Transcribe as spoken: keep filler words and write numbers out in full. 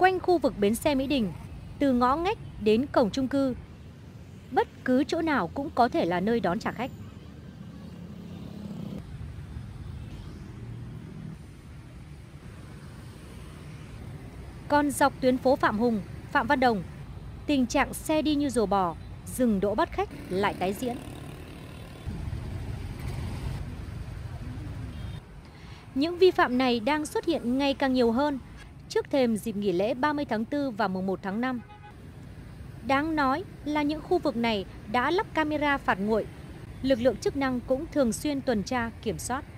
quanh khu vực bến xe Mỹ Đình, từ ngõ ngách đến cổng chung cư. Bất cứ chỗ nào cũng có thể là nơi đón trả khách. Còn dọc tuyến phố Phạm Hùng, Phạm Văn Đồng, tình trạng xe đi như rùa bò, dừng đỗ bắt khách lại tái diễn. Những vi phạm này đang xuất hiện ngày càng nhiều hơn trước thềm dịp nghỉ lễ ba mươi tháng tư và mùng một tháng năm. Đáng nói là những khu vực này đã lắp camera phạt nguội, lực lượng chức năng cũng thường xuyên tuần tra kiểm soát.